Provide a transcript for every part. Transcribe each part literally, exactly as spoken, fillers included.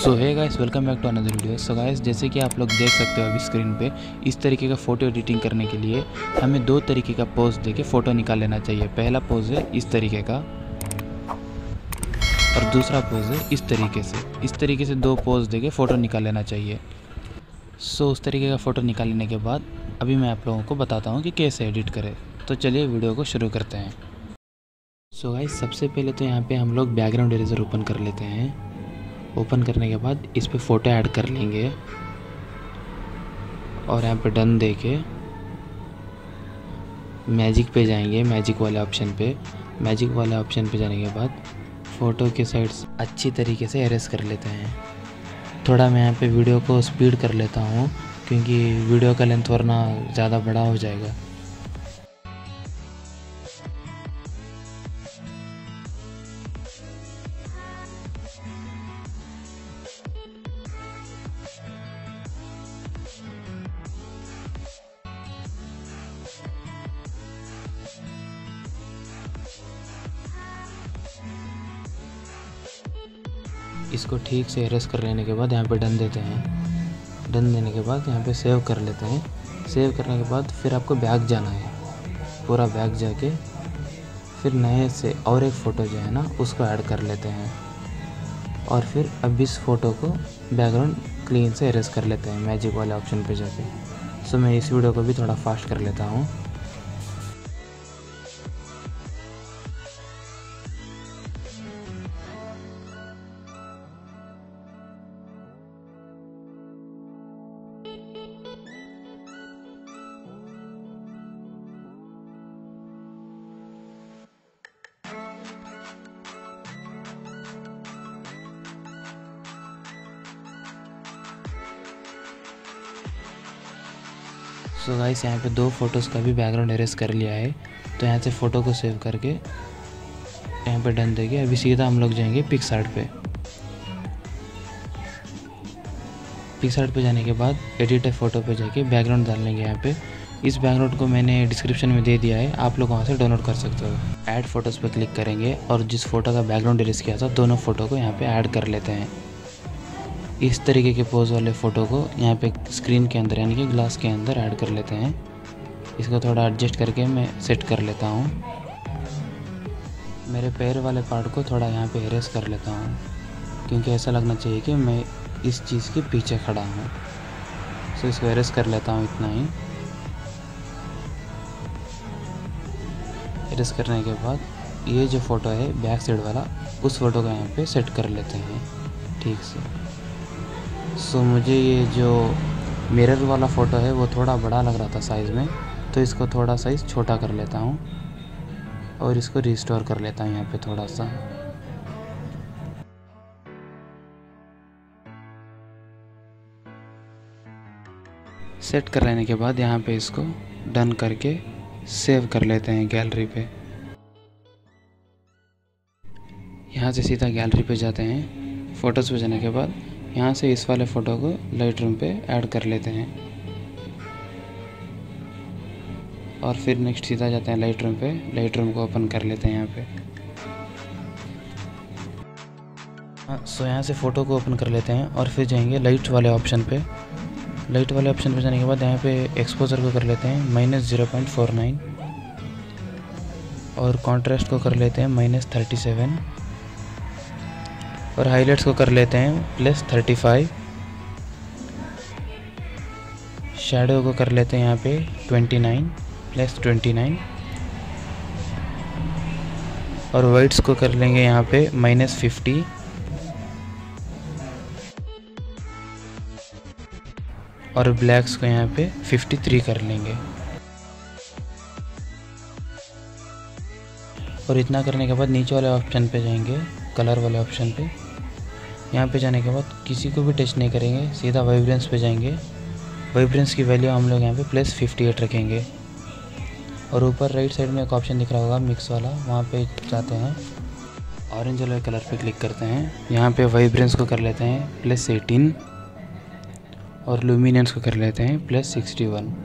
So hey guys, welcome back to another video. So guys, जैसे कि आप लोग देख सकते हो अभी स्क्रीन पे, इस तरीके का फ़ोटो एडिटिंग करने के लिए हमें दो तरीके का पोज देके फ़ोटो निकाल लेना चाहिए। पहला पोज है इस तरीके का और दूसरा पोज है इस तरीके से। इस तरीके से दो पोज देके फ़ोटो निकाल लेना चाहिए। सो उस तरीके का फ़ोटो निकाल लेने के बाद अभी मैं आप लोगों को बताता हूँ कि कैसे एडिट करें। तो चलिए वीडियो को शुरू करते हैं। सो गाइस, सबसे पहले तो यहाँ पे हम लोग बैकग्राउंड इरेजर ओपन कर लेते हैं। ओपन करने के बाद इस पे फ़ोटो ऐड कर लेंगे और यहाँ पे डन दे के मैजिक पे जाएंगे। मैजिक वाले ऑप्शन पे मैजिक वाले ऑप्शन पे जाने के बाद फ़ोटो के साइड्स अच्छी तरीके से एरेस कर लेते हैं। थोड़ा मैं यहाँ पे वीडियो को स्पीड कर लेता हूँ क्योंकि वीडियो का लेंथ वरना ज़्यादा बड़ा हो जाएगा। इसको ठीक से एरेस कर लेने के बाद यहाँ पे डन देते हैं। डन देने के बाद यहाँ पे सेव कर लेते हैं। सेव करने के बाद फिर आपको बैक जाना है। पूरा बैक जाके फिर नए से और एक फ़ोटो जो है ना उसको ऐड कर लेते हैं और फिर अब इस फ़ोटो को बैकग्राउंड क्लीन से एरेस कर लेते हैं मैजिक वाले ऑप्शन पे जाके। सो मैं इस वीडियो को भी थोड़ा फास्ट कर लेता हूँ। सो गाइस, यहाँ पे दो फोटोज़ का भी बैकग्राउंड एरेस कर लिया है। तो यहाँ से फ़ोटो को सेव करके यहाँ पे डन देंगे। अभी सीधा हम लोग जाएंगे पिक्सआर्ट पे। पिक्सआर्ट पे जाने के बाद एडिट फ़ोटो पे जाके बैकग्राउंड डाल लेंगे। यहाँ पे इस बैकग्राउंड को मैंने डिस्क्रिप्शन में दे दिया है, आप लोग वहाँ से डाउनलोड कर सकते हो। ऐड फोटोज़ पे क्लिक करेंगे और जिस फ़ोटो का बैकग्राउंड एरेस किया था दोनों फ़ोटो को यहाँ पर ऐड कर लेते हैं। इस तरीके के पोज वाले फ़ोटो को यहाँ पे स्क्रीन के अंदर यानी कि ग्लास के अंदर ऐड कर लेते हैं। इसको थोड़ा एडजस्ट करके मैं सेट कर लेता हूँ। मेरे पैर वाले पार्ट को थोड़ा यहाँ पे एरेस कर लेता हूँ क्योंकि ऐसा लगना चाहिए कि मैं इस चीज़ के पीछे खड़ा हूँ। सो इसको एरेस कर लेता हूँ इतना ही। एरेस करने के बाद ये जो फ़ोटो है बैक साइड वाला, उस फ़ोटो को यहाँ पे सेट कर लेते हैं ठीक से। सो so, मुझे ये जो मिरर वाला फ़ोटो है वो थोड़ा बड़ा लग रहा था साइज़ में, तो इसको थोड़ा साइज़ छोटा कर लेता हूँ और इसको रिस्टोर कर लेता हूँ यहाँ पे थोड़ा सा। सेट कर लेने के बाद यहाँ पे इसको डन करके सेव कर लेते हैं गैलरी पे। यहाँ से सीधा गैलरी पे जाते हैं। फ़ोटोज़ पे जाने के बाद यहाँ से इस वाले फ़ोटो को लाइट रूम पे ऐड कर लेते हैं और फिर नेक्स्ट सीधा जाते हैं लाइट रूम पे। लाइट रूम को ओपन कर लेते हैं यहाँ पे। हाँ, सो यहाँ से फ़ोटो को ओपन कर लेते हैं और फिर जाएंगे लाइट वाले ऑप्शन पे। लाइट वाले ऑप्शन पे जाने के बाद यहाँ पे एक्सपोजर को कर लेते हैं minus zero point four nine और कॉन्ट्रास्ट को कर लेते हैं माइनस थर्टी सेवन और हाइलाइट्स को कर लेते हैं प्लस थर्टी फाइव। शैडो को कर लेते हैं यहाँ पे twenty nine plus twenty nine और वाइट्स को कर लेंगे यहाँ पे माइनस फिफ्टी और ब्लैक्स को यहाँ पे फिफ्टी थ्री कर लेंगे। और इतना करने के बाद नीचे वाले ऑप्शन पे जाएंगे, कलर वाले ऑप्शन पे। यहाँ पे जाने के बाद किसी को भी टच नहीं करेंगे, सीधा वाइब्रेंस पे जाएंगे। वाइब्रेंस की वैल्यू हम लोग यहाँ पे प्लस फिफ्टी एट रखेंगे और ऊपर राइट साइड में एक ऑप्शन दिख रहा होगा मिक्स वाला, वहाँ पे जाते हैं। ऑरेंज वाले कलर पे क्लिक करते हैं। यहाँ पे वाइब्रेंस को कर लेते हैं प्लस एटीन और लुमिनेंस को कर लेते हैं प्लस सिक्सटी वन।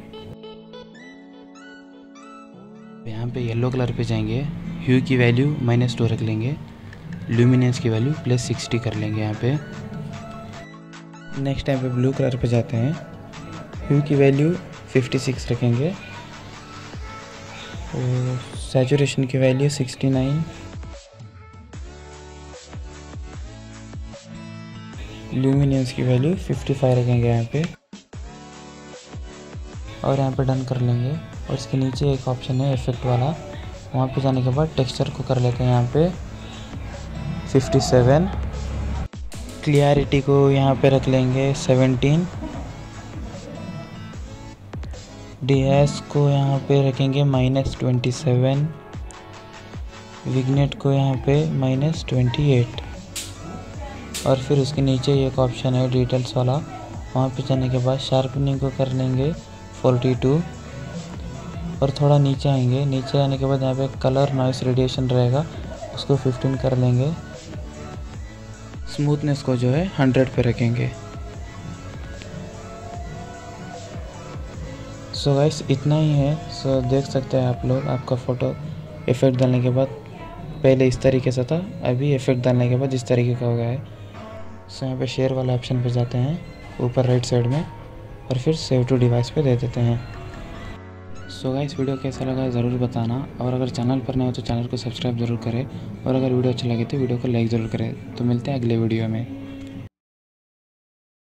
यहाँ पे येलो कलर पे जाएंगे, ह्यू की वैल्यू माइनस टू रख लेंगे, ल्यूमिनेंस की वैल्यू प्लस सिक्सटी कर लेंगे यहाँ पे। नेक्स्ट टाइम पे ब्लू कलर पे जाते हैं। ह्यू की वैल्यू फिफ्टी सिक्स रखेंगे और सैचुरेशन की वैल्यू सिक्सटी नाइन, ल्यूमिनेंस की वैल्यू फिफ्टी फाइव रखेंगे यहाँ पे और यहाँ पे डन कर लेंगे। और इसके नीचे एक ऑप्शन है इफेक्ट वाला, वहाँ पे जाने के बाद टेक्सचर को कर लेते हैं यहाँ पे फिफ्टी सेवन, क्लियरिटी को यहाँ पे रख लेंगे सेवेंटीन, डी एस को यहाँ पे रखेंगे माइनस ट्वेंटी सेवन, विग्नेट को यहाँ पे माइनस ट्वेंटी एट और फिर उसके नीचे एक ऑप्शन है डिटेल्स वाला, वहाँ पे जाने के बाद शार्पनिंग को कर लेंगे फोर्टी टू और थोड़ा नीचे आएंगे। नीचे आने के बाद यहाँ पे कलर नॉइस रेडिएशन रहेगा, उसको फिफ्टीन कर लेंगे। स्मूथनेस को जो है हंड्रेड पे रखेंगे। सो गाइस इतना ही है। सो देख सकते हैं आप लोग, आपका फ़ोटो इफ़ेक्ट डालने के बाद पहले इस तरीके से था, अभी इफ़ेक्ट डालने के बाद इस तरीके का हो गया है। सो यहाँ पे शेयर वाला ऑप्शन पे जाते हैं ऊपर राइट साइड में और फिर सेव टू डिवाइस पे दे देते हैं। सो गाइस वीडियो कैसा लगा ज़रूर बताना और अगर चैनल पर नए हो तो चैनल को सब्सक्राइब ज़रूर करें और अगर वीडियो अच्छा लगे तो वीडियो को लाइक ज़रूर करें। तो मिलते हैं अगले वीडियो में।